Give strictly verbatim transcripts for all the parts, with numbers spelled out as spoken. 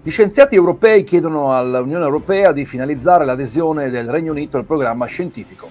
Gli scienziati europei chiedono all'Unione Europea di finalizzare l'adesione del Regno Unito al programma scientifico.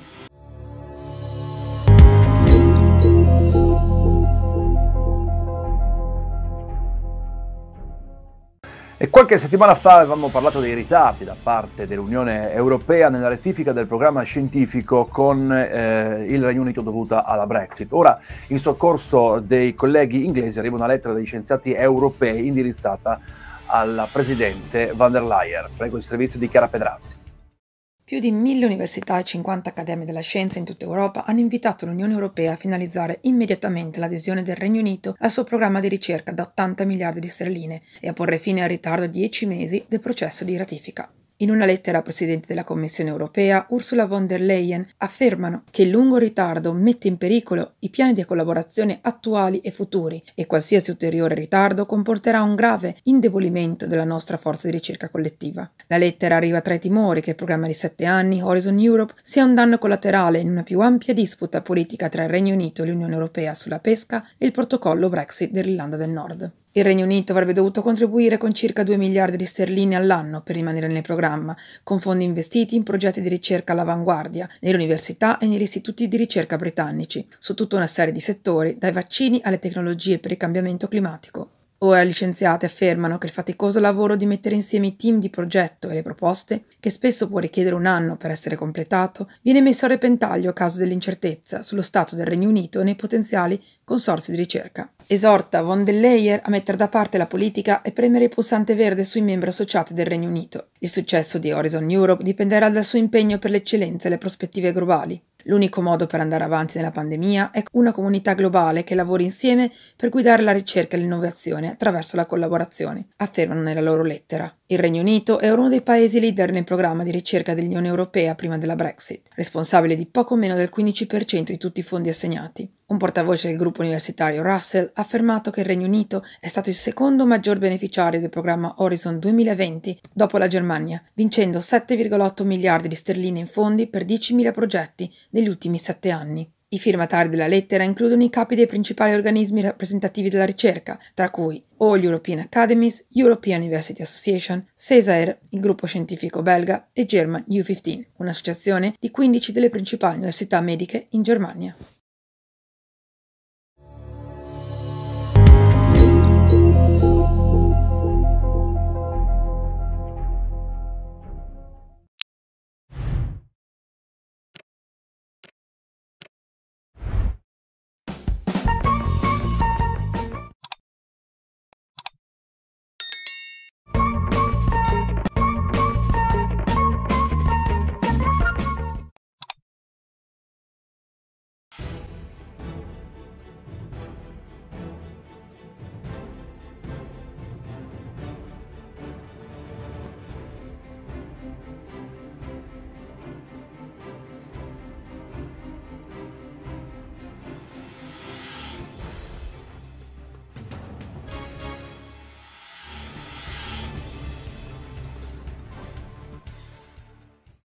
E qualche settimana fa avevamo parlato dei ritardi da parte dell'Unione Europea nella rettifica del programma scientifico con eh, il Regno Unito dovuta alla Brexit. Ora, in soccorso dei colleghi inglesi, arriva una lettera degli scienziati europei indirizzata alla Presidente von der Leyen. Prego il servizio di Chiara Pedrazzi. Più di mille università e cinquanta accademie della scienza in tutta Europa hanno invitato l'Unione Europea a finalizzare immediatamente l'adesione del Regno Unito al suo programma di ricerca da ottanta miliardi di sterline e a porre fine al ritardo di dieci mesi del processo di ratifica. In una lettera al Presidente della Commissione Europea, Ursula von der Leyen, affermano che il lungo ritardo mette in pericolo i piani di collaborazione attuali e futuri e qualsiasi ulteriore ritardo comporterà un grave indebolimento della nostra forza di ricerca collettiva. La lettera arriva tra i timori che il programma di sette anni, Horizon Europe, sia un danno collaterale in una più ampia disputa politica tra il Regno Unito e l'Unione Europea sulla pesca e il protocollo Brexit dell'Irlanda del Nord. Il Regno Unito avrebbe dovuto contribuire con circa due miliardi di sterline all'anno per rimanere nel programma, con fondi investiti in progetti di ricerca all'avanguardia, nelle università e negli istituti di ricerca britannici, su tutta una serie di settori, dai vaccini alle tecnologie per il cambiamento climatico. Ora gli scienziati affermano che il faticoso lavoro di mettere insieme i team di progetto e le proposte, che spesso può richiedere un anno per essere completato, viene messo a repentaglio a causa dell'incertezza sullo stato del Regno Unito nei potenziali consorzi di ricerca. Esorta von der Leyen a mettere da parte la politica e premere il pulsante verde sui membri associati del Regno Unito. Il successo di Horizon Europe dipenderà dal suo impegno per l'eccellenza e le prospettive globali. L'unico modo per andare avanti nella pandemia è una comunità globale che lavori insieme per guidare la ricerca e l'innovazione attraverso la collaborazione, affermano nella loro lettera. Il Regno Unito è uno dei paesi leader nel programma di ricerca dell'Unione Europea prima della Brexit, responsabile di poco meno del quindici per cento di tutti i fondi assegnati. Un portavoce del gruppo universitario Russell ha affermato che il Regno Unito è stato il secondo maggior beneficiario del programma Horizon duemilaventi dopo la Germania, vincendo sette virgola otto miliardi di sterline in fondi per diecimila progetti negli ultimi sette anni. I firmatari della lettera includono i capi dei principali organismi rappresentativi della ricerca, tra cui All European Academies, European University Association, CESAIR, il gruppo scientifico belga, e German U quindici, un'associazione di quindici delle principali università mediche in Germania.